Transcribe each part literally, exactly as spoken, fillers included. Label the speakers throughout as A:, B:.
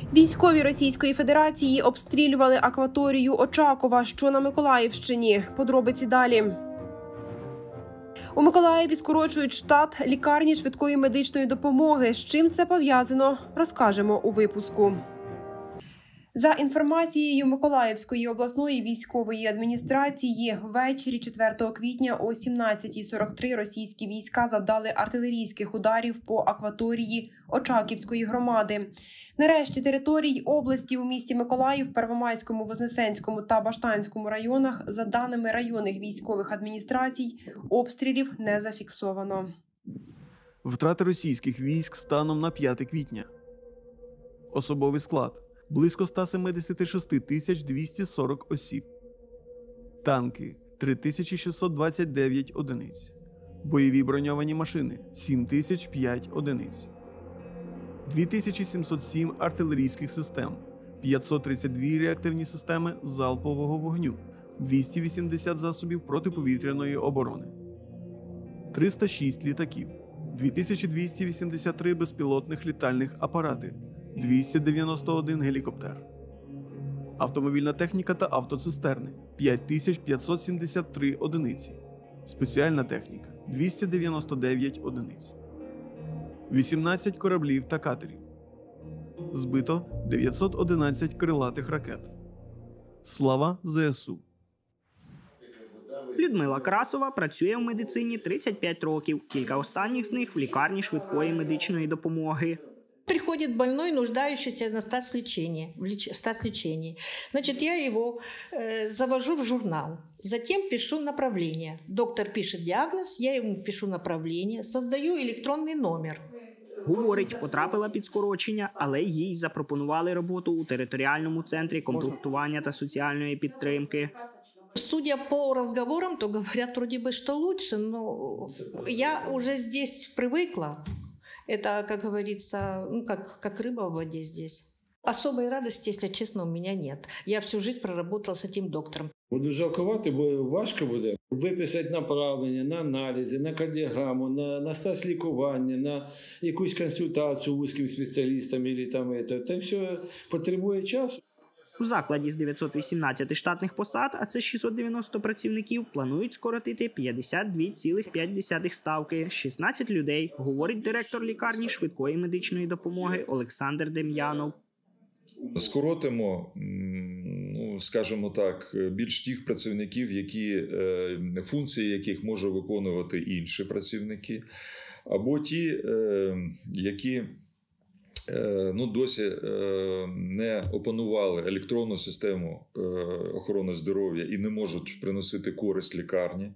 A: Військові Російської Федерації обстрілювали акваторію Очакова, що на Миколаївщині. Подробиці далі. У Миколаєві скорочують штат лікарні швидкої медичної допомоги. З чим це пов'язано, розкажемо у випуску. За інформацією Миколаївської обласної військової адміністрації, ввечері четвертого квітня о сімнадцятій сорок три російські війська завдали артилерійських ударів по акваторії Очаківської громади. Нарешті територій області у місті Миколаїв, Первомайському, Вознесенському та Баштанському районах, за даними районних військових адміністрацій, обстрілів не зафіксовано.
B: Втрати російських військ станом на п'яте квітня. Особовий склад – близько ста сімдесяти шести тисяч двісті сорок осіб. Танки – три тисячі шістсот двадцять дев'ять одиниць. Бойові броньовані машини – сім тисяч п'ять одиниць. дві тисячі сімсот сім артилерійських систем, п'ятсот тридцять дві реактивні системи залпового вогню, двісті вісімдесят засобів протиповітряної оборони, триста шість літаків, дві тисячі двісті вісімдесят три безпілотних літальних апарати, двісті дев'яносто один гелікоптер. Автомобільна техніка та автоцистерни – п'ять тисяч п'ятсот сімдесят три одиниці. Спеціальна техніка – двісті дев'яносто дев'ять одиниць. вісімнадцять кораблів та катерів. Збито дев'ятсот одинадцять крилатих ракет. Слава ЗСУ!
C: Людмила Красова працює в медицині тридцять п'ять років. Кілька останніх з них в лікарні швидкої медичної допомоги.
D: Приходит больной, нуждающийся на статс-лечении, в леч... статс-лечении. Значит, я его э, завожу в журнал, затем пишу направление. Доктор пишет диагноз, я ему пишу направление, создаю электронный номер.
C: Говорить, потрапила під скорочення, але їй запропонували роботу у територіальному центрі комплектування та соціальної підтримки.
D: Судя по разговорам, то говорят вроде бы, что лучше, но я уже здесь привыкла. Это, как говорится, ну, как, как рыба в воде здесь. Особой радости, если честно, у меня нет. Я всю жизнь проработала с этим доктором.
E: Буду жалкувати, бо важко буде виписати направлення на аналізи, на кардіограму, на, на стаж лікування, на якусь консультацію вузьким спеціалістам. Або там, це, це все потребує часу.
C: В закладі з дев'ятсот вісімнадцяти штатних посад, а це шістсот дев'яносто працівників, планують скоротити п'ятдесят дві цілих п'ять десятих ставки, шістнадцять людей, говорить директор лікарні швидкої медичної допомоги Олександр Дем'янов.
F: Скоротимо, ну, скажімо так, більш тих працівників, які, функції яких можуть виконувати інші працівники, або ті, які ну, досі не опанували електронну систему охорони здоров'я і не можуть приносити користь лікарні,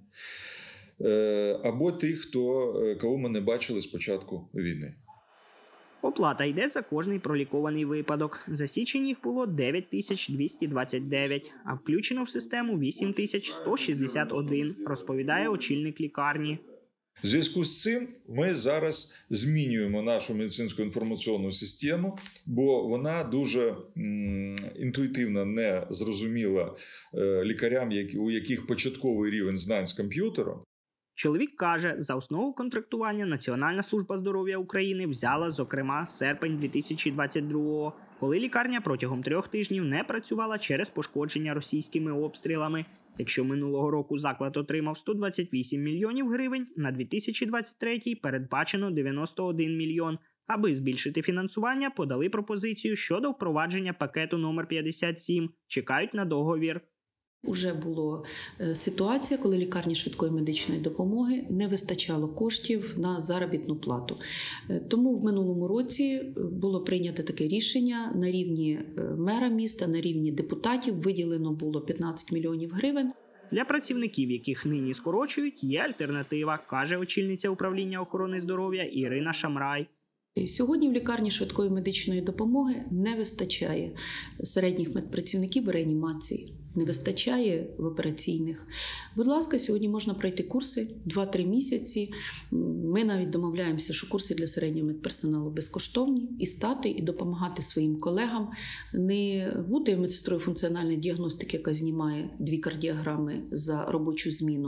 F: або тих, хто, кого ми не бачили з початку війни.
C: Оплата йде за кожний пролікований випадок. За січень їх було дев'ять тисяч двісті двадцять дев'ять, а включено в систему вісім тисяч сто шістдесят один, розповідає очільник лікарні.
F: В зв'язку з цим ми зараз змінюємо нашу медицинську інформаційну систему, бо вона дуже м, інтуїтивно не зрозуміла е, лікарям, які, у яких початковий рівень знань з комп'ютером.
C: Чоловік каже, за основу контрактування Національна служба здоров'я України взяла, зокрема, серпень дві тисячі двадцять другого, коли лікарня протягом трьох тижнів не працювала через пошкодження російськими обстрілами. Якщо минулого року заклад отримав сто двадцять вісім мільйонів гривень, на дві тисячі двадцять третій передбачено дев'яносто один мільйон. Аби збільшити фінансування, подали пропозицію щодо впровадження пакету номер п'ятдесят сім. Чекають на договір.
G: Уже була ситуація, коли лікарні швидкої медичної допомоги не вистачало коштів на заробітну плату. Тому в минулому році було прийнято таке рішення на рівні мера міста, на рівні депутатів виділено було п'ятнадцять мільйонів гривень.
C: Для працівників, яких нині скорочують, є альтернатива, каже очільниця управління охорони здоров'я Ірина Шамрай.
G: Сьогодні в лікарні швидкої медичної допомоги не вистачає середніх медпрацівників в реанімації, не вистачає в операційних. Будь ласка, сьогодні можна пройти курси два-три місяці. Ми навіть домовляємося, що курси для середнього медперсоналу безкоштовні, і стати, і допомагати своїм колегам, не бути медсестрою функціональної діагностики, яка знімає дві кардіограми за робочу зміну.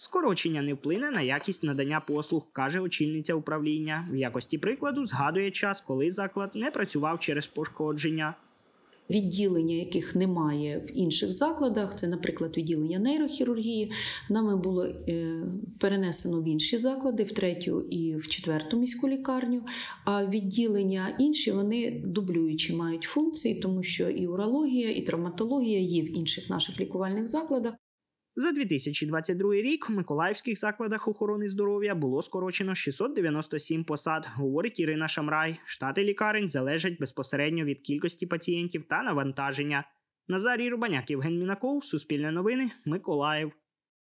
C: Скорочення не вплине на якість надання послуг, каже очільниця управління. В якості прикладу згадує час, коли заклад не працював через пошкодження.
G: Відділення, яких немає в інших закладах, це, наприклад, відділення нейрохірургії, нами було е, перенесено в інші заклади, в третю і в четверту міську лікарню, а відділення інші, вони дублюючі мають функції, тому що і урологія, і травматологія є в інших наших лікувальних закладах.
C: За дві тисячі двадцять другий рік в миколаївських закладах охорони здоров'я було скорочено шістсот дев'яносто сім посад, говорить Ірина Шамрай. Штати лікарень залежать безпосередньо від кількості пацієнтів та навантаження. Назарій Рубаняк, Євген Мінаков, Суспільне новини, Миколаїв.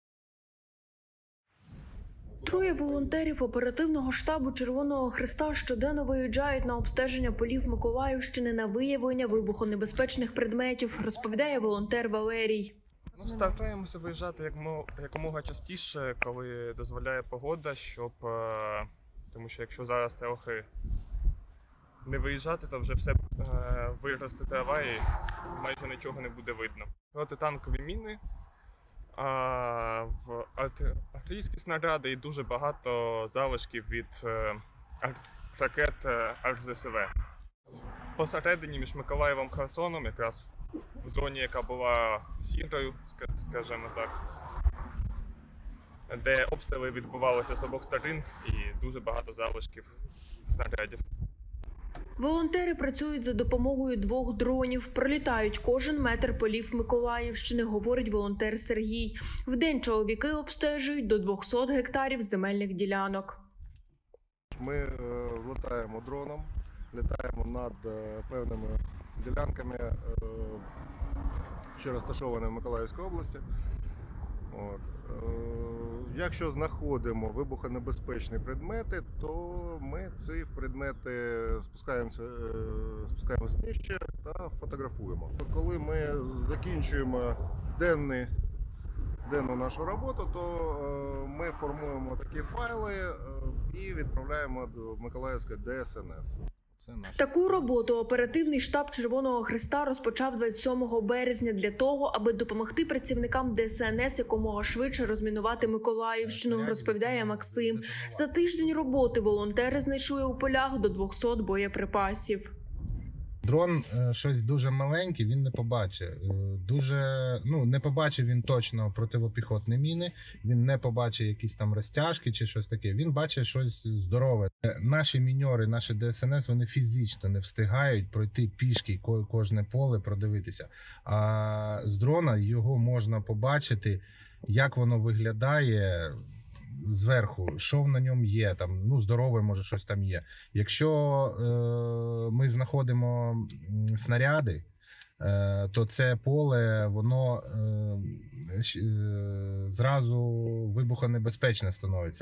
H: Троє волонтерів оперативного штабу Червоного Хреста щоденно виїжджають на обстеження полів Миколаївщини на виявлення вибухонебезпечних предметів, розповідає волонтер Валерій.
I: Ну, стараємося виїжджати якомога частіше, коли дозволяє погода, щоб, тому що якщо зараз трохи не виїжджати, то вже все виросте трава і майже нічого не буде видно. Протитанкові міни, в артилерійські снаряди і дуже багато залишків від ракет РЗСВ. Посередині між Миколаєвом і Херсоном, якраз в зоні, яка була сірою, скажімо так, де обстріли відбувалися з обох сторін і дуже багато залишків снарядів.
H: Волонтери працюють за допомогою двох дронів, пролітають кожен метр полів Миколаївщини, говорить волонтер Сергій. Вдень чоловіки обстежують до двохсот гектарів земельних ділянок.
J: Ми злітаємо дроном, літаємо над певними ділянками, що розташовані в Миколаївській області. От. Якщо знаходимо вибухонебезпечні предмети, то ми ці предмети спускаємося, спускаємося нижче та фотографуємо. Коли ми закінчуємо денний, денну нашу роботу, то ми формуємо такі файли і відправляємо до Миколаївської Д С Н С.
H: Таку роботу оперативний штаб Червоного Хреста розпочав двадцять сьомого березня для того, аби допомогти працівникам Д С Н С якомога швидше розмінувати Миколаївщину, розповідає Максим. За тиждень роботи волонтери знайшли у полях до двохсот боєприпасів.
K: Дрон щось дуже маленьке, він не побачить. Дуже, ну, не побачив він точно противопіхотні міни, він не побачить якісь там розтяжки чи щось таке. Він бачить щось здорове. Наші міньори, наші Д С Н С, вони фізично не встигають пройти пішки кожне поле, продивитися. А з дрона його можна побачити, як воно виглядає зверху, що на ньому є, там, ну, здорове, може, щось там є. Якщо е, ми знаходимо снаряди, е, то це поле, воно е, е, зразу вибухонебезпечне становиться.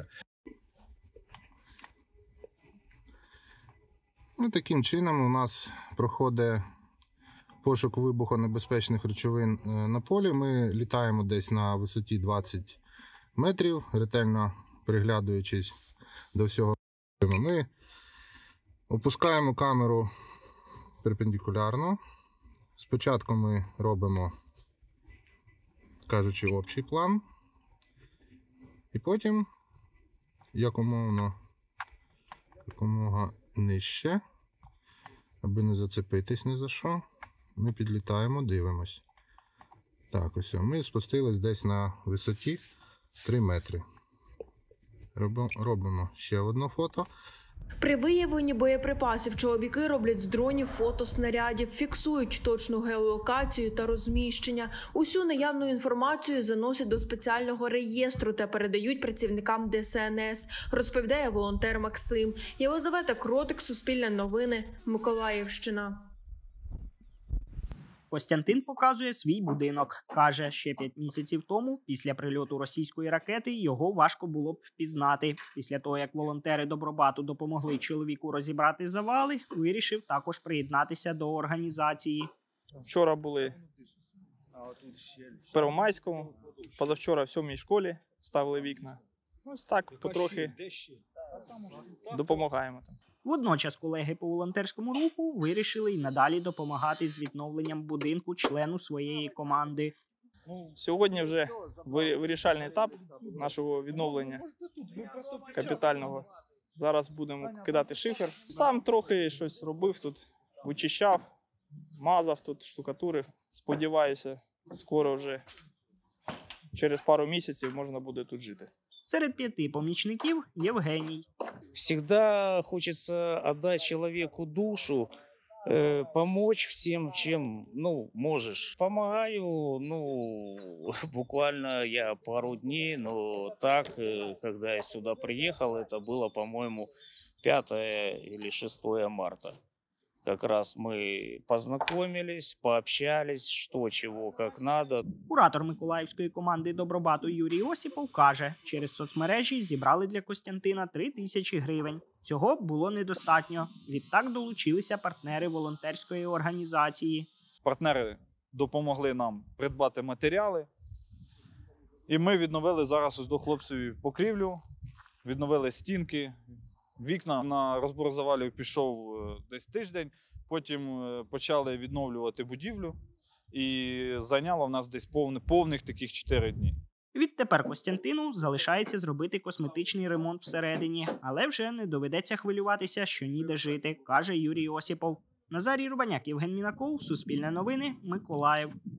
K: Ну, таким чином у нас проходить пошук вибухонебезпечних речовин на полі. Ми літаємо десь на висоті двадцять метрів, ретельно приглядуючись до всього. Ми опускаємо камеру перпендикулярно. Спочатку ми робимо, кажучи, общий план. І потім, якомога, якомога нижче, аби не зацепитись ні за що, ми підлітаємо, дивимось. Так, ось, ми спустились десь на висоті три метри. Робимо ще одне фото.
H: При виявленні боєприпасів чоловіки роблять з дронів фото снарядів, фіксують точну геолокацію та розміщення. Усю наявну інформацію заносять до спеціального реєстру та передають працівникам Д С Н С, розповідає волонтер Максим. Єлизавета Кротик, Суспільне новини, Миколаївщина.
C: Костянтин показує свій будинок. Каже, ще п'ять місяців тому, після прильоту російської ракети, його важко було б впізнати. Після того, як волонтери Добробату допомогли чоловіку розібрати завали, вирішив також приєднатися до організації.
L: Вчора були в Первомайському, позавчора в сьомій школі ставили вікна. Ось так, потрохи допомагаємо там.
C: Водночас колеги по волонтерському руху вирішили й надалі допомагати з відновленням будинку члену своєї команди.
L: Сьогодні вже вирішальний етап нашого відновлення капітального. Зараз будемо кидати шифер. Сам трохи щось робив тут, вичищав, мазав тут, штукатурив. Сподіваюся, скоро вже через пару місяців можна буде тут жити.
C: Серед п'яти помічників Євгеній.
M: Всегда хочется отдать человеку душу, э, помочь всем, чем, ну, можешь. Помогаю, ну, буквально я пару дней, но так, э, когда я сюда приехал, это было, по-моему, пятое или шестое марта. Как раз мы познакомились, пообщались, что, чего, как надо.
C: Куратор миколаївської команди Добробату Юрій Осіпов каже, через соцмережі зібрали для Костянтина три тисячі гривень. Цього було недостатньо. Відтак долучилися партнери волонтерської організації.
N: Партнери допомогли нам придбати матеріали. І ми відновили зараз ось до хлопців покрівлю, відновили стінки. Вікна на розбор завалів пішов десь тиждень, потім почали відновлювати будівлю і зайняло в нас десь повне, повних таких чотири дні.
C: Відтепер Костянтину залишається зробити косметичний ремонт всередині, але вже не доведеться хвилюватися, що ніде жити, каже Юрій Осіпов. Назарій Рубаняк, Євген Мінаков, Суспільне новини, Миколаїв.